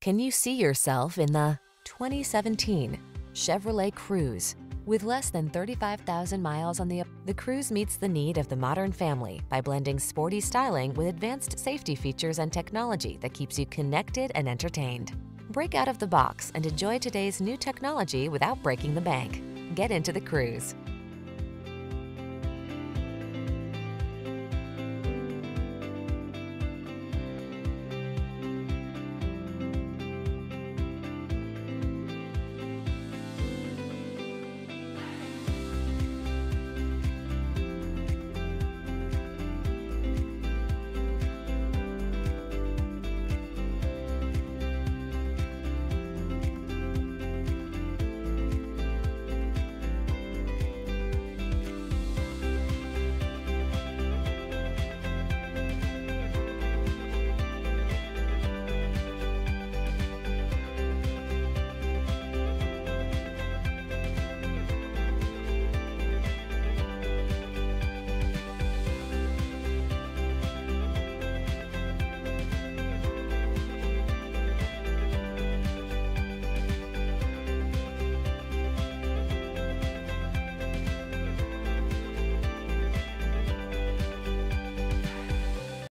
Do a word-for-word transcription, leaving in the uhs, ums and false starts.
Can you see yourself in the twenty seventeen Chevrolet CRUZE? With less than thirty-five thousand miles on the, the CRUZE meets the need of the modern family by blending sporty styling with advanced safety features and technology that keeps you connected and entertained. Break out of the box and enjoy today's new technology without breaking the bank. Get into the CRUZE.